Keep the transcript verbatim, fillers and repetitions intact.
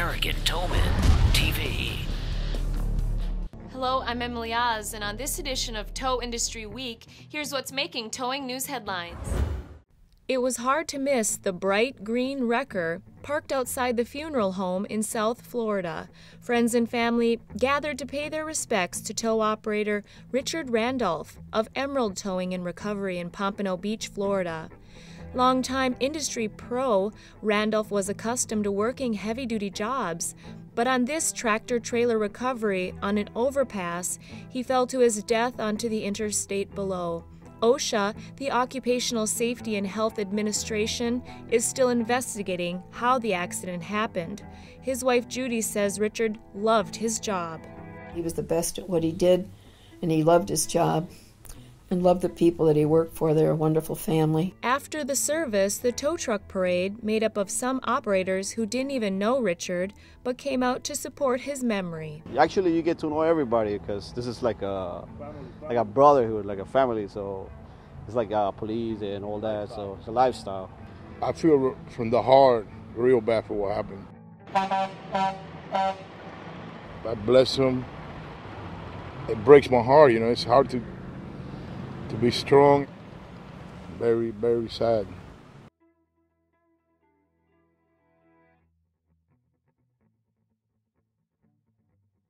American Towman T V. Hello, I'm Emily Oz, and on this edition of Tow Industry Week, here's what's making towing news headlines. It was hard to miss the bright green wrecker parked outside the funeral home in South Florida. Friends and family gathered to pay their respects to tow operator Judy Randolph of Emerald Towing and Recovery in Pompano Beach, Florida. Longtime industry pro, Randolph was accustomed to working heavy-duty jobs, but on this tractor-trailer recovery on an overpass, he fell to his death onto the interstate below. OSHA, the Occupational Safety and Health Administration, is still investigating how the accident happened. His wife Judy says Richard loved his job. He was the best at what he did, and he loved his job and loved the people that he worked for. They're a wonderful family. After the service, the tow truck parade, made up of some operators who didn't even know Richard, but came out to support his memory. Actually, you get to know everybody because this is like a like a brotherhood, like a family. So it's like uh, police and all that. So it's a lifestyle. I feel from the heart real bad for what happened. I bless him. It breaks my heart. You know, it's hard to to be strong. Very, very sad.